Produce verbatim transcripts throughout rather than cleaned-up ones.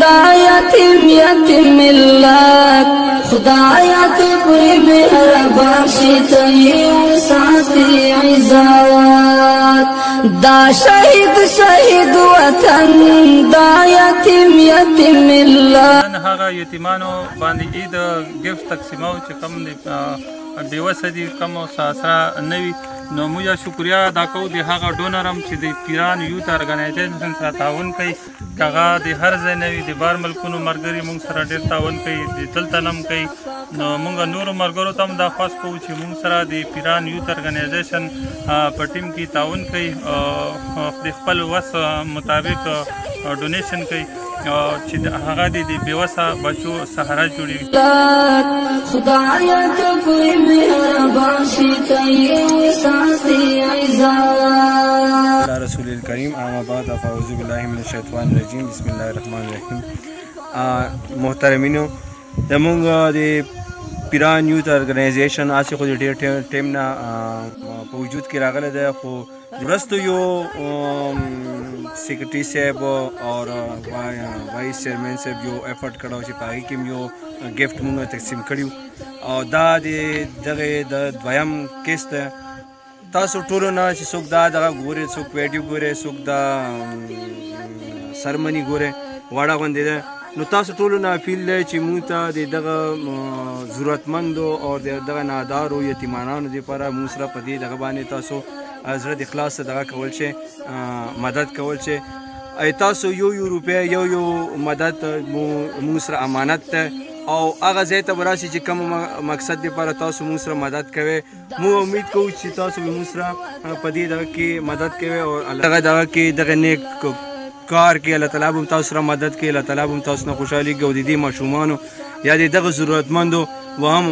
دا یتیم یتیم ملت خدایا ته پوری مهربان شي ته یې ساتي عزت دا شهید شهید وطن دا یتیم یتیم ملت نن هغه یتیمانو باندې عید ګفت تقسیمو چې کوم بېوسه دي کوم ساسره نه وي نو موږ شکریا ادا کوو د هغه ډونر هم چې د پیران یوت ارګنایزیشن سره تعاون کوي که هغه د هر ځای نه وي د بار ملکونو ملګري موږ سره ډېر تعاون کوي د دلته نه هم کوي نو موږ نورو ملګرو ته هم دا خواست کوو چې موږ سره د پیران یوت ارګنایزیشن په ټیم کې تعاون کوي د خپل وس مطابق ډونیشن کوي چې هغه د بېوسه بچو سهارا جوړوي خدایا ته پوری مهربان شي ته یې ساتي عزت رسول الکریم اما بعد اعوذ بالله من الشیطان الرجیم بسم الله الرحمن الرحیم محترمینو زموږ د پیران یوت ارګنایزیشن هسې خو د ډېر ټیم نه په وجود کې راغلی دی خو وروسته یو سیکرټري صاحب اور وایس چیرمین صاحب یو ایفرټ کړی و چې په هغې کې هم یو ګفټ مونږ تقسیم کړي او دا د دغې د دویم کیس دی تاسو ټولو نه چې څوک دا دغه ګورئ څوک ویډیو ګورئ څوک دا سرمني ګورئ واړه غوندې ده نو تاسو ټولو نه اپیل دی چې موږ ته د دغه ضرورتمندو او د دغه نادارو یتیمانانو دپاره موږ سره په دې دغه باندې تاسو زړه د اخلاص دغه کول شي مدد کول شي تاسو یو یو روپۍ یو یو مدد موږ سره امانت ده او هغه ځای ته به راشي چې کوم مقصد دپاره تاسو موږ سره مدد کوئ موږ امید کوو چې تاسو به موږ سره په دې دغه کې مدد کوئ او دغه دغه کې دغه نیک کار کې الله تعالی به هم تاسو سره مدد کوي الله تعالی به هم تاسو نه خوشحالېږي او د دې ماشومانو یا د دغه ضرورتمندو به هم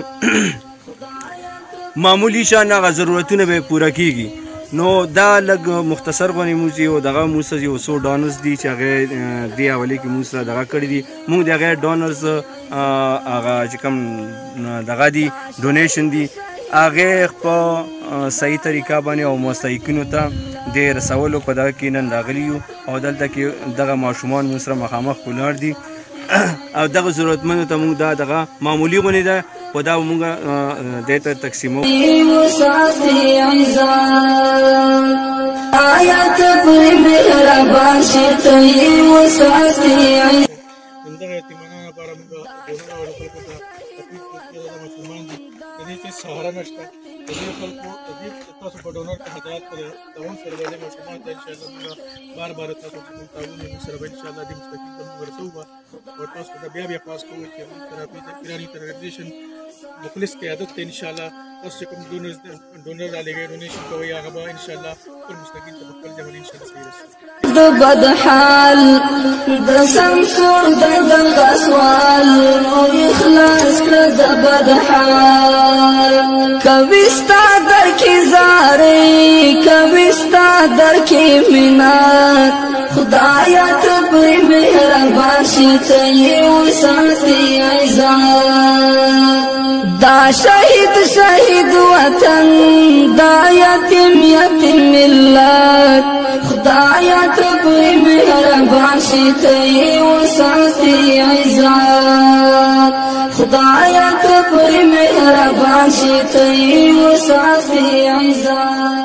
معمولی شان هغه ضرورتونه به پوره کېږي نو دا لږ مختصر غونې موږ یو دغه موږ سره یو څو ډونرز دي چې هغې دې حوالې کې موږ سره دغه کړي دي موږ د هغې ډونرز هغه چې کوم دغه دي ډونیشن دي هغې په صحیح طریقه باندې او مستحقینو ته د رسولو په دغه کې نن راغلي یو او دلته کې دغه ماشومان موږ سره مخامخ ولاړ دي او دغه ضرورتمندو ته موږ دا دغه معمولي غونې ده خو دا به موږ دې ته تقسیموو همدغه یتیمانو لپاره موږ ډونر او خلکو ته اپیل کوو چې دا ماشومان دي د دې هېڅ سهاره نشته د دې خلکو د دې تاسو په ډونر ته هدایت تعاون سره به دې ماشومانو ته انشاءالله موږ بار بار تاسو چې کوم تعاون وي موږ سره به انشاءالله دې مستقیم ته موږ ورسوو به او تاسو ته بیا بیا خواست کوو چې موږ سره پیران یوت ارګنایزیشن مخلص قیادت ته انشاءالله تاسو چې کوم ډونرز ډونر رالېږئ ډونیشن کوئ هغه به انشاءالله خپل مستقیم ته په خپل ځای باندې انشاءالله صحیح رسوي د بد حال د سمسور د دغه سوال نو اخلاص کړه د بد حال کوي ستا در کې زارې کوي ستا در کې منات خدایا ته پرې مهربان شي ته یې وساتي عزت دا شهید شهید وطن دا یتیم یتیم ملت خدایا ته پرې مهربان شي ته یې وساتي عزت خدایا ته پرې مهربان شي ته یې وساتي عزت